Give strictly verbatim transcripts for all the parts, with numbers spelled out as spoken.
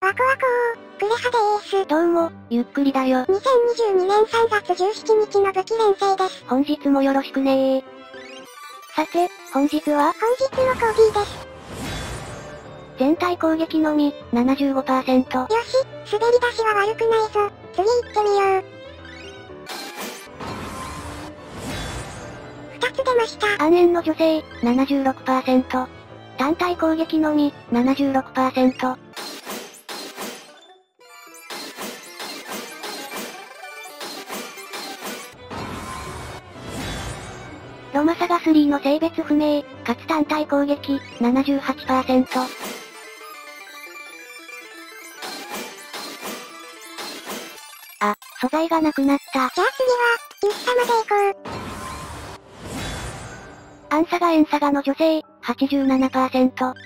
ワコワコー、クレハでーす。 どうも、ゆっくりだよ。 にせんにじゅうにねんさんがつじゅうしちにちの武器連成です。 本日もよろしくねー。さて、本日は本日のコーディーです。 全体攻撃のみ、ななじゅうごパーセント。 よし、滑り出しは悪くないぞ。次行ってみよう。ふたつ出ました。 暗炎の女性、ななじゅうろくパーセント。単体攻撃のみ、ななじゅうろくパーセント。ロマサガスリーの性別不明、かつ単体攻撃、ななじゅうはちパーセント。あ、素材がなくなった。 じゃあ次は、ユッサまで行こう。 アンサガエンサガの女性、はちじゅうななパーセント。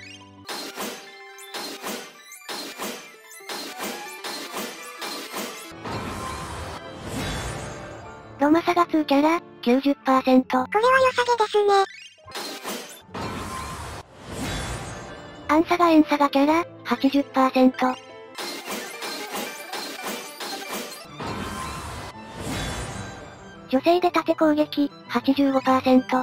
ロマサガツーキャラ、きゅうじゅっパーセント。 これは良さげですね。 アンサガエンサガキャラ、はちじゅっパーセント。女性で盾攻撃、はちじゅうごパーセント。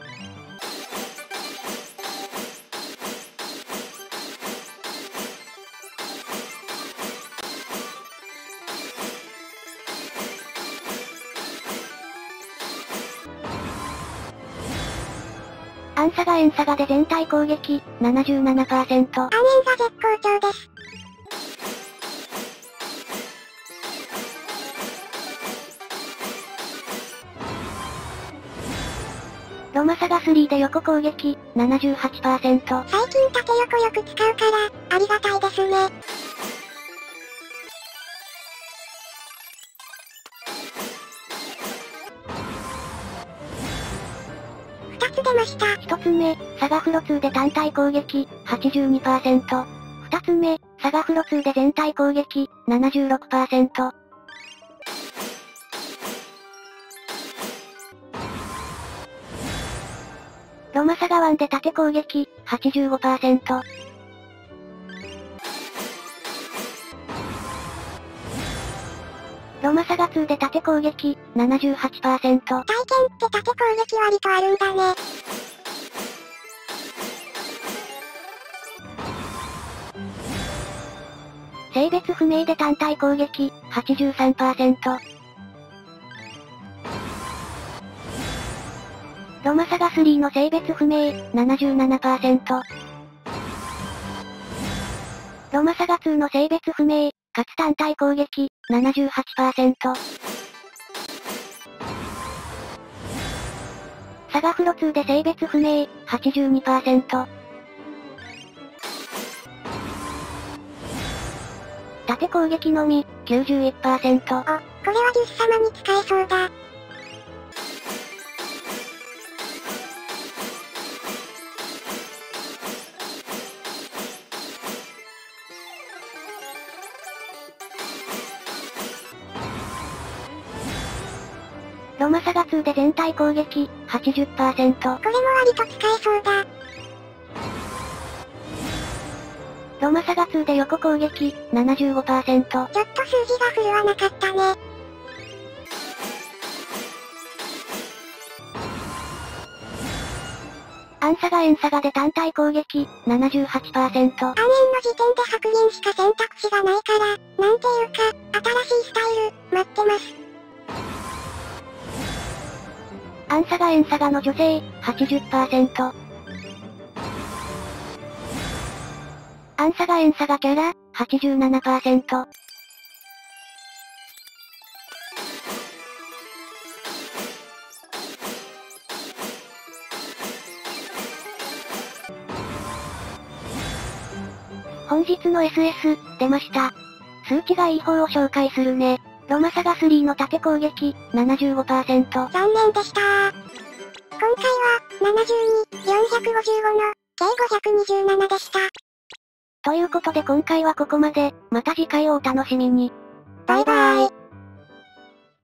アンサガエンサガで全体攻撃、ななじゅうななパーセント。 暗炎が絶好調です。 ロマサガスリーで横攻撃、ななじゅうはちパーセント。 最近縦横よく使うから、ありがたいですね。ふたつ出ました。 ひとつめ、サガフロツーで単体攻撃、はちじゅうにパーセント。ふたつめ、サガフロツーで全体攻撃、ななじゅうろくパーセント。ロマサガワンで縦攻撃、はちじゅうごパーセント。ロマサガツーで縦攻撃、ななじゅうはちパーセント。 体験って縦攻撃割とあるんだね。 性別不明で単体攻撃、はちじゅうさんパーセント。ロマサガスリーの性別不明、ななじゅうななパーセント。ロマサガツーの性別不明、かつ単体攻撃、ななじゅうはちパーセント。サガフロツーで性別不明、はちじゅうにパーセント。縦攻撃のみ、きゅうじゅういちパーセント。 お、これはデュッサマに使えそうだ。 ロマサガツーで全体攻撃、はちじゅっパーセント。 これも割と使えそうだ。 ロマサガツーで横攻撃、ななじゅうごパーセント。 ちょっと数字が振るわなかったね。 アンサガエンサガで単体攻撃、ななじゅうはちパーセント。 暗炎の時点で白銀しか選択肢がないから、なんていうか、新しいスタイル、待ってます。 アンサガエンサガの女性、はちじゅっパーセント。アンサガエンサガキャラ、はちじゅうななパーセント。本日の エスエス、出ました。数値がいい方を紹介するね。ロマサガスリーの縦攻撃、ななじゅうごパーセント。 残念でしたー。今回は、ななじゅうに、よんひゃくごじゅうごの、計ごひゃくにじゅうななでした。 ということで今回はここまで、また次回をお楽しみに。 バイバーイ。